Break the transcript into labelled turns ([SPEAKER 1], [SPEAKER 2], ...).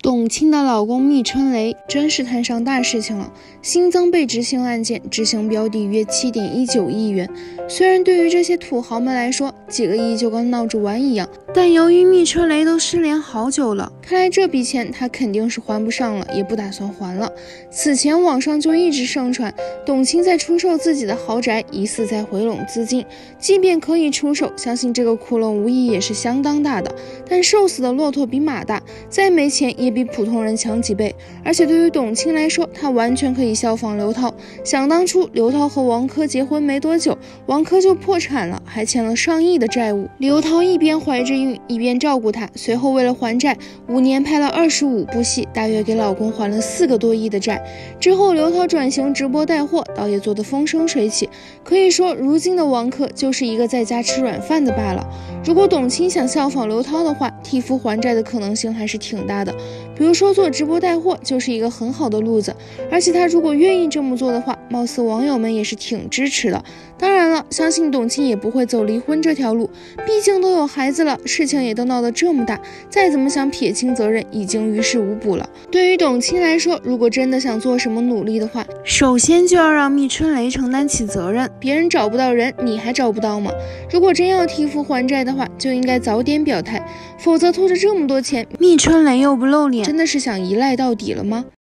[SPEAKER 1] 董卿的老公密春雷真是摊上大事情了，新增被执行案件，执行标的约7.19亿元。虽然对于这些土豪们来说，几个亿就跟闹着玩一样，但由于密春雷都失联好久了，看来这笔钱他肯定是还不上了，也不打算还了。此前网上就一直盛传董卿在出售自己的豪宅，疑似在回笼资金。即便可以出手，相信这个窟窿无疑也是相当大的。但瘦死的骆驼比马大，再没钱也比普通人强几倍。而且对于董卿来说，她完全可以效仿刘涛。想当初刘涛和王珂结婚没多久，王珂就破产了，还欠了上亿的债务。刘涛一边怀着孕一边照顾她，随后为了还债，5年拍了25部戏，大约给老公还了4个多亿的债。之后刘涛转型直播带货，倒也做得风生水起。可以说如今的王珂就是一个在家吃软饭的罢了。如果董卿想效仿刘涛的话，替夫还债的可能性还是挺大的。比如说做直播带货就是一个很好的路子，而且他如果愿意这么做的话，貌似网友们也是挺支持的。当然了，相信董卿也不会走离婚这条路，毕竟都有孩子了，事情也都闹得这么大，再怎么想撇清责任已经于事无补了。对于董卿来说，如果真的想做什么努力的话，首先就要让密春雷承担起责任，别人找不到人，你还找不到吗？如果真要替夫还债的话，就应该早点表态，否则拖着这么多钱，密春雷又不露脸，真的是想一赖到底了吗？